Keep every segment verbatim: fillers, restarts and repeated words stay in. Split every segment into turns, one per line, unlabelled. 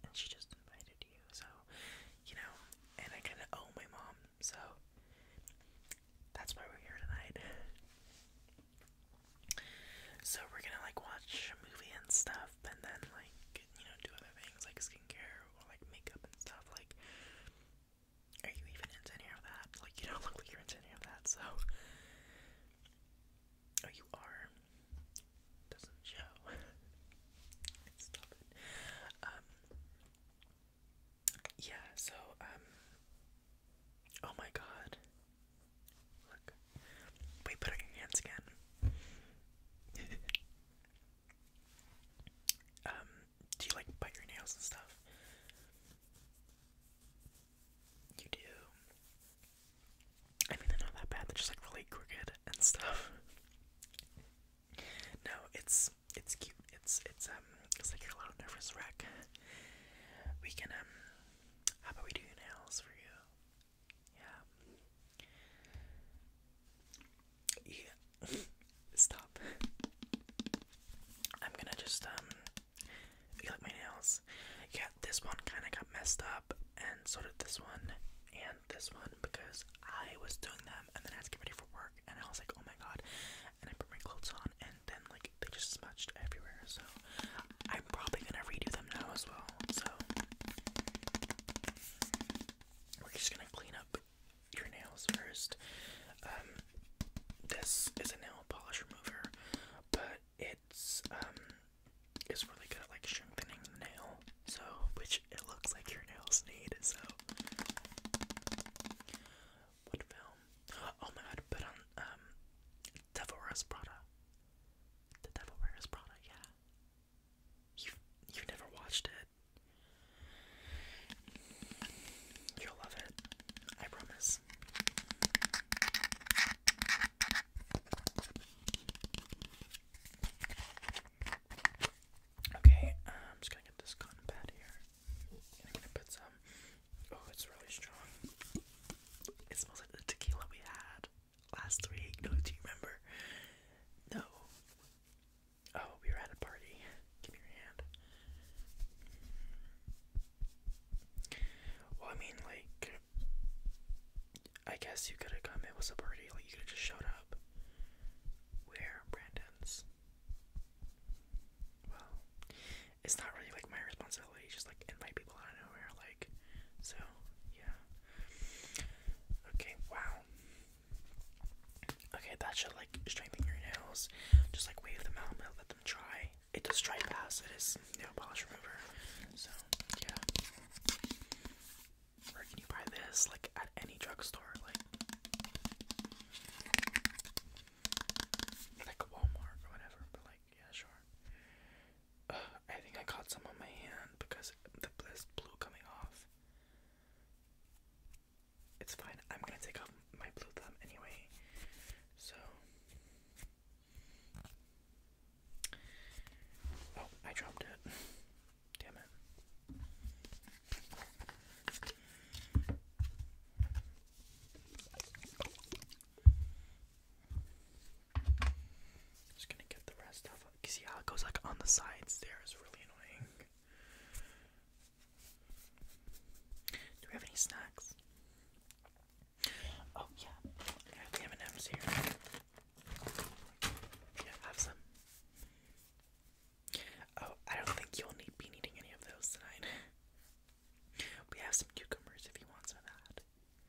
and she just invited you, so, you know, and I kind of owe my mom, so that's why we're here tonight. So we're gonna like watch a movie and stuff, and then like, you know, do other things like skincare or like makeup and stuff. Like, are you even into any of that? Like, you don't look like you're into any of that, so. Oh, you are. Doesn't show. Stop it. Um, yeah, so, um, oh my god. Look. Wait, put on your hands again. um, do you like bite your nails and stuff? You do. I mean, they're not that bad, they're just like really crooked and stuff. No, it's, it's cute. It's, it's, um, it's like you're a little nervous wreck. We can, um, how about we do your nails for you? Yeah. Yeah. Stop. I'm gonna just, um, you like my nails? Yeah, this one kind of got messed up, and so did this one, and this one, because I was doing them, and then I had to get ready for work, and I was like, oh my god, and I put my clothes on, and then, like, they just smudged everywhere, so I'm probably gonna redo them now as well, so we're just gonna clean up your nails first. Um, this is a nail polish remover, but it's, um, it's really good at, like, strengthening the nail, so, which it looks like your nails need, so. What film? Oh my god, put on, um, Devil Wears Prada. The Devil Wears Prada, yeah. You've, you've never watched it. You'll love it. I promise. Okay, um, I'm just gonna get this cotton pad here. And I'm gonna put some. Oh, it's really strong. It smells like the tequila we had last week. No, do you remember? No. Oh, we were at a party. Give me your hand. Well, I mean, like, I guess you could have come. It was a party. Like, you could have just showed up. Where? Brandon's. Well, it's not really like my responsibility. Just like invite people out of nowhere. Like, so yeah. Okay. Wow. Okay, that should like strengthen your nails. Just like wave them out and let them dry. It does dry fast. It is nail polish remover. So yeah. Where can you buy this? Like at any drugstore, like like Walmart or whatever. But like, yeah, sure. Uh, I think I caught some on my hand because the bliss blue coming off. It's fine. I'm gonna take off my blue thumb anyway. So. Oh, I dropped it. Damn it. Just gonna get the rest off. You see how it goes like on the sides there is really annoying. Do we have any snacks? Oh yeah, I have the M and M's here. Yeah, have some. Oh, I don't think you'll need be needing any of those tonight. We have some cucumbers if you want some of that.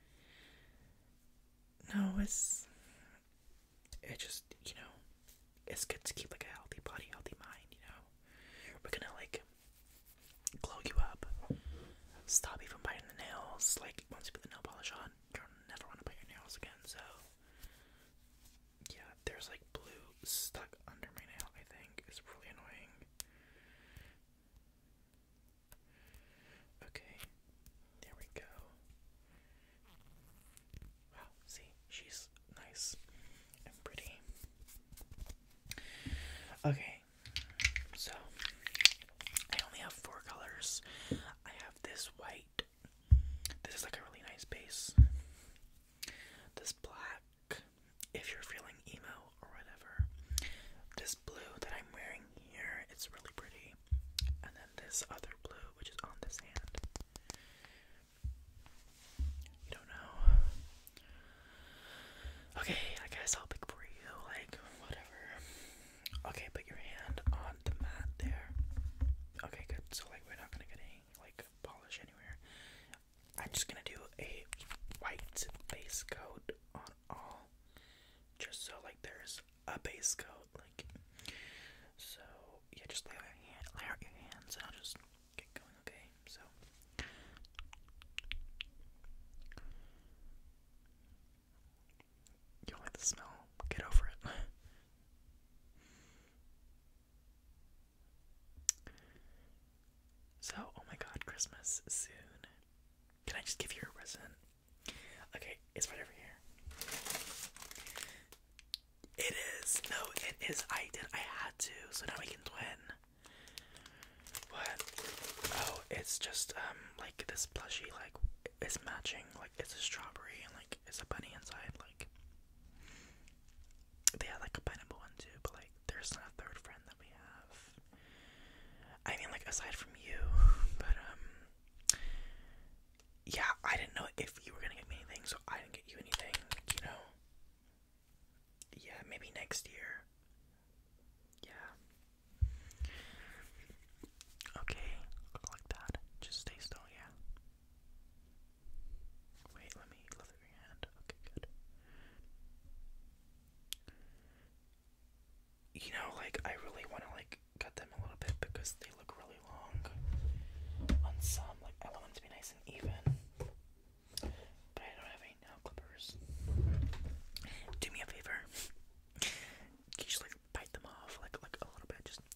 No, it's it just, you know, it's good to keep like a healthy body, healthy mind, you know. We're gonna like glow you up. Stop even biting the nails. Like once you put the nail polish on, you'll never want to bite your nails again, so yeah, there's like blue stuck under my nail, I think. It's really annoying. Okay, there we go. Wow, see, she's nice and pretty. Okay, so I only have four colors. I have this white. This is like a really nice base. This black, if you're feeling emo or whatever. This blue that I'm wearing here, it's really pretty. And then this other blue, which is on this Christmas soon. Can I just give you a present? Okay, it's right over here. It is. No, it is. I did. I had to. So now we can twin. What? Oh, it's just um like this plushie. Like it's matching. Like it's a strawberry and like it's a bunny inside. Like they had like a pineapple one too, but like there's not a third friend that we have. I mean, like aside from you, but um, yeah, I didn't know if you were gonna get me anything, so I didn't get you anything. You know. Yeah, maybe next year. Yeah. Okay, like that. Just stay still, yeah. Wait, let me lift up your hand. Okay, good. You know, like, I really want to, like, cut them a little bit because they look really long on some. Like, I want them to be nice and even. But I don't have any nail clippers. Do me a favor. Can you just, like, bite them off, like, like a little bit? Just.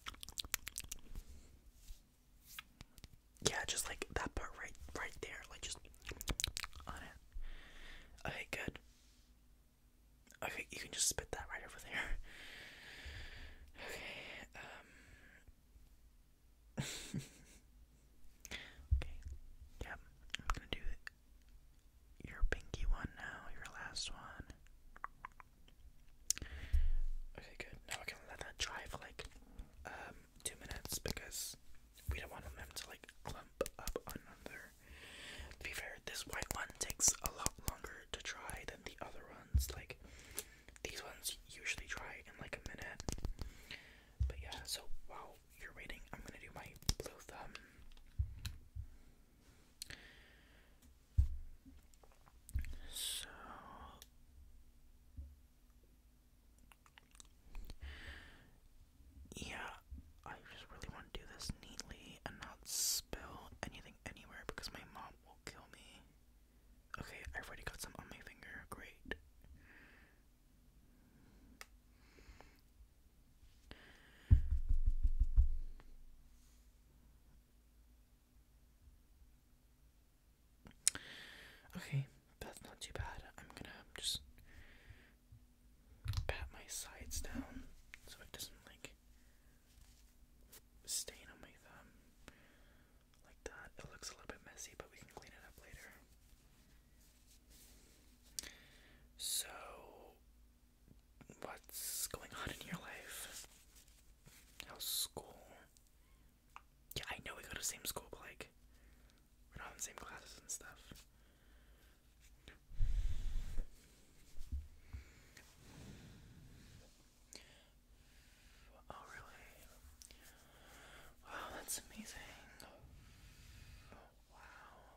Yeah, just, like, that part right, right there. Like, just on it. Okay, good. Okay, you can just spit that right over there. Okay, um. Okay, yep, I'm gonna do your pinky one now, your last one. Okay, good. Now we're gonna let that dry for like, um, two minutes because we don't want them to like clump up on another. To be fair, this white one takes a lot longer to dry than the other ones. Like, these ones usually dry in like a minute. But yeah, so while you're waiting, I'm gonna do my blue thumb. So yeah, I just really want to do this neatly and not spill anything anywhere because my mom will kill me. Okay, I've already got some on my finger. Great. Okay, that's not too bad. I'm gonna just pat my sides down so it doesn't like stain on my thumb like that. It looks a little bit messy, but we can clean it up later. So, what's going on in your life? How's school? Yeah, I know we go to the same school, but like, we're not in the same classes and stuff. Oh, really? Wow, that's amazing. Oh, wow.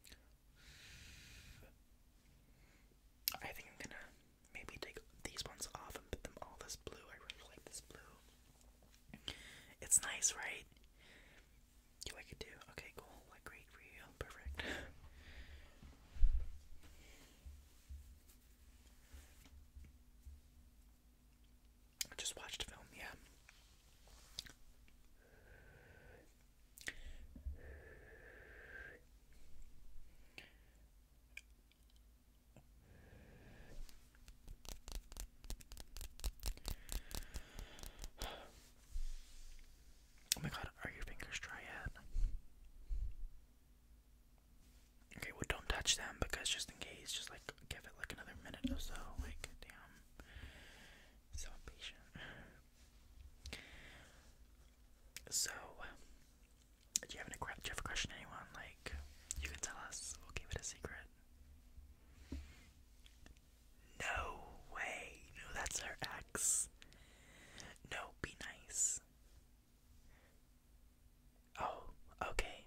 I think I'm gonna maybe take these ones off and put them all this blue. I really like this blue. It's nice, right? You like it too? Okay, cool. Like, great for you. Perfect. I just watched a film, yeah. Oh my god, are your fingers dry yet? Okay, well, don't touch them because just in case, just like give it like another minute or so. Like, damn. So impatient. So, do you have any do you have a crush on anyone? Like, you can tell us. We'll keep it a secret. No way. No, that's her ex. No, be nice. Oh, okay.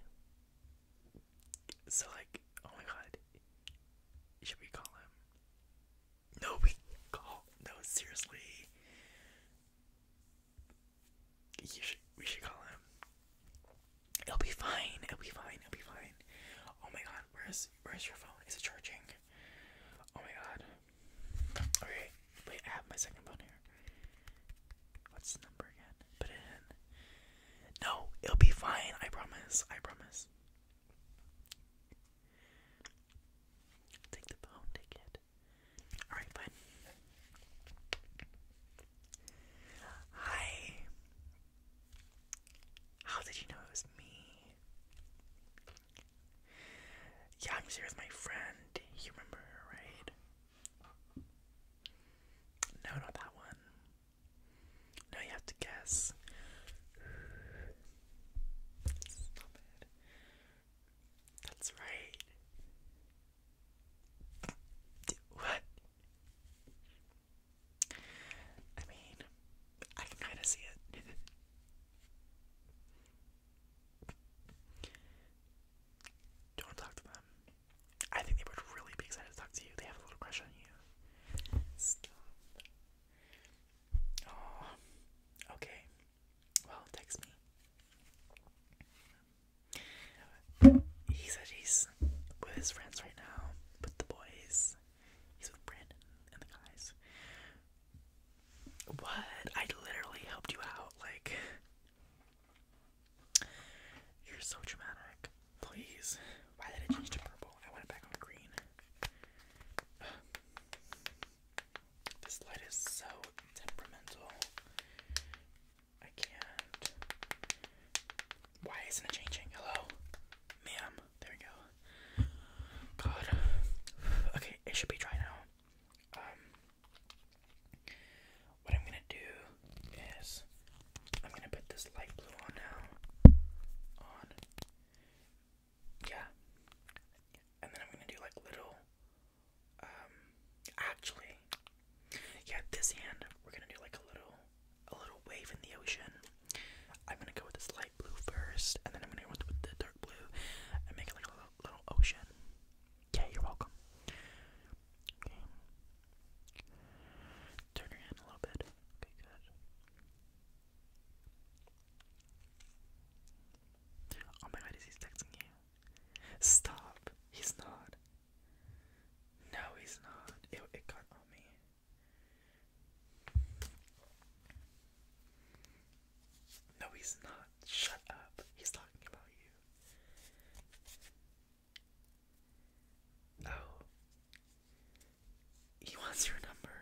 So, like, oh my god. Should we call him? No, we call. No, seriously. You should. We should call him. It'll be fine. It'll be fine. It'll be fine. Oh my god. Where's Where's your phone? Is it charging? Oh my god. Okay. Wait. I have my second phone here. What's the number again? Put it in. No, it'll be fine. I promise. I promise. was here with my friend. You remember her, right? No, not that one. No, you have to guess. Stop it. That's right. D- what? I mean, I can kind of see it. Don't want to talk to them. I think they would really be excited to talk to you. They have a little crush on you. Stop. Oh, okay. Well, text me. He said he's with his friends right now, with the boys. He's with Brandon and the guys. What? I literally helped you out. Like, you're so dramatic. Please. Why did I change to purple? I went back on green. This light is so temperamental. I can't. Why isn't it changing? Hello? Ma'am. There we go. God. Okay, it should be dry now. Um, what I'm gonna do is I'm gonna put this light blue on now. On. Yeah. And then I'm gonna do like little, um, actually, yeah, this hand, we're gonna do like a little, a little wave in the ocean. I'm gonna go with this light blue first, and then I'm gonna go with, with the dark blue, and make it like a little, little ocean. Yeah, you're welcome. Okay. Turn your hand a little bit. Okay, good. Oh my god, is he texting you? Stop. He's not. No, he's not. It, it got on me. No, he's not. Shut up. He's talking about you. Oh. He wants your number.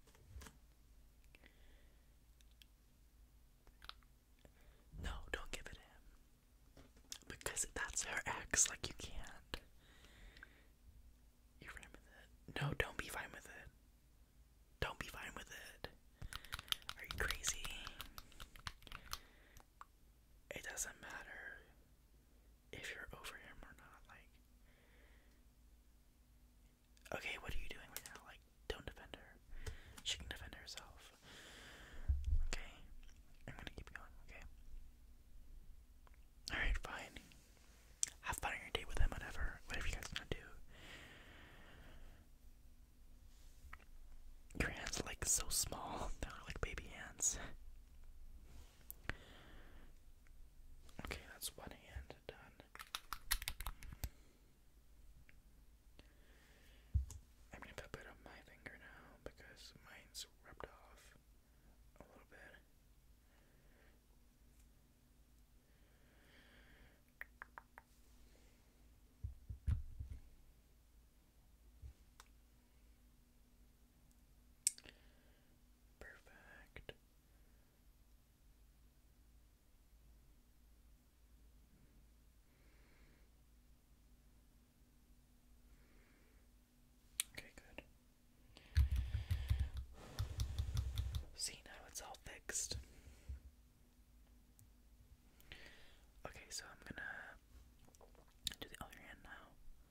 No, don't give it to him. Because that's her ex. Like, you can't. You're fine with it. No, don't be fine with it. Don't be fine with it. Are you crazy? It doesn't matter if you're over him or not. Like, okay, what are you doing right now? Like, don't defend her. She can defend herself. Okay? I'm gonna keep going, okay? Alright, fine. Have fun on your date with him, whatever. Whatever you guys are gonna do. Your hands are like so small. They're like baby hands. Okay, that's one hand done. I'm gonna put a bit on my finger now because mine's rubbed off a little bit. Perfect. Okay, good. See, now it's all fixed. Okay, so I'm gonna do the other hand now.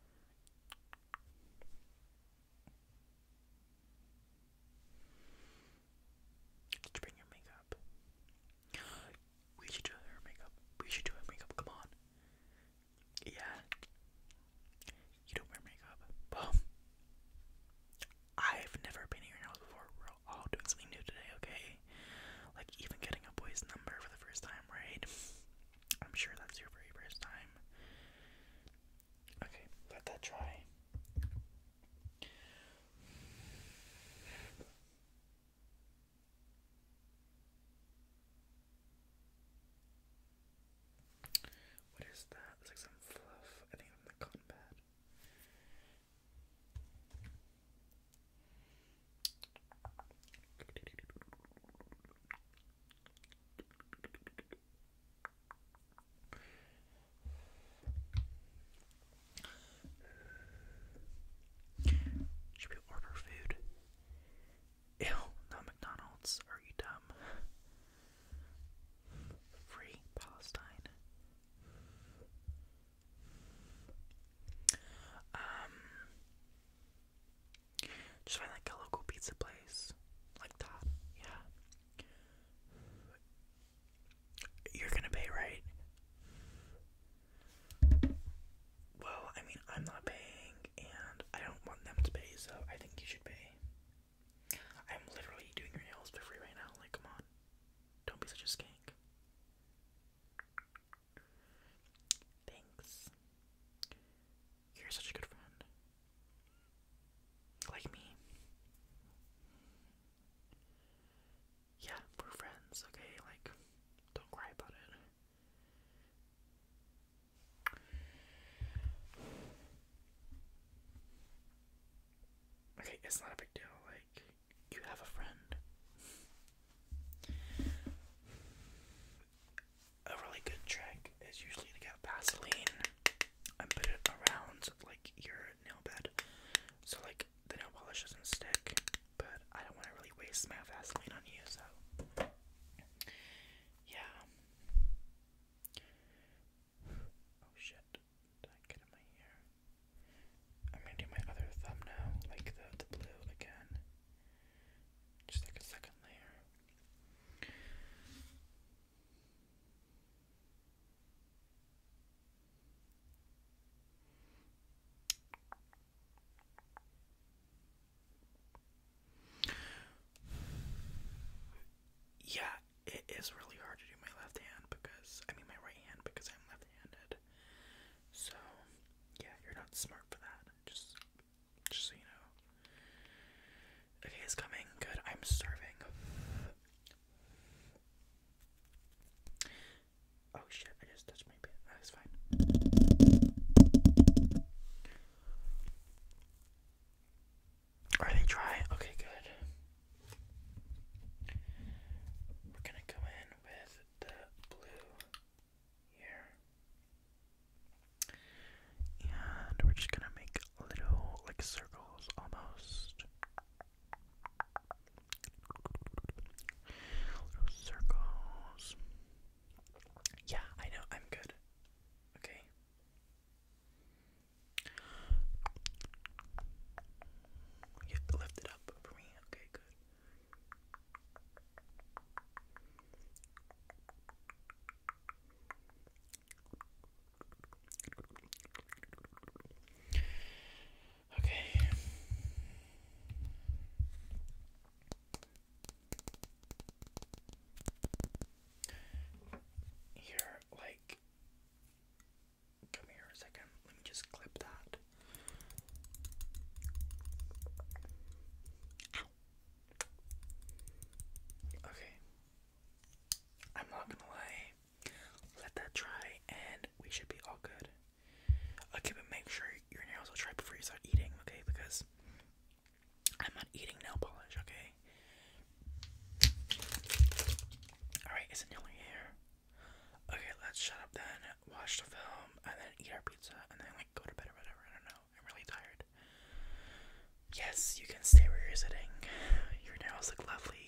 Did you bring your makeup? We should do her makeup. We should do her makeup. Come on. Yeah. You don't wear makeup. Well, I've never been in your house before. We're all doing something new today, okay? Like, even I'm not paying, and I don't want them to pay, so I think you should pay. I'm literally doing your nails for free right now. Like, come on. Don't be such a skank. Thanks. You're such a good friend. Like me. Yeah, we're friends, okay? Like, don't cry about it. Okay, it's not a big deal. Like, you have a friend. A really good trick is usually to get Vaseline and put it around like your nail bed, so like the nail polish doesn't stick. But I don't want to really waste my Vaseline on you, so yeah. Oh shit! Did I get in my ear? I'm gonna do my other thumb now, like the the blue again. Just like a second layer. Yeah, it is really hard to do my left hand because, I mean my right hand because I'm left-handed. So, yeah, you're not smart for that. Just, just so you know. Okay, it's coming. Good. I'm starving. Oh shit! I just touched my pin. That's fine. Are they dry? Okay, good. We're gonna go in with the blue here. And we're just gonna make little, like, circles almost. Little circles. Yeah, I know, I'm good. Okay. You have to lift it up for me. Okay, good. Okay. Here, like, come here a second. Let me just clip that. Okay. I'm not gonna lie. Let that dry, and we should be all good. Okay, but make sure your nails are dry before you start eating, okay? Because I'm not eating nail polish, okay? Alright, is it nearly here? Okay, let's shut up then, watch the film, and then eat our pizza, and then, like, go to bed or whatever. I don't know. I'm really tired. Yes, you can stay where you're sitting. Your nails look lovely.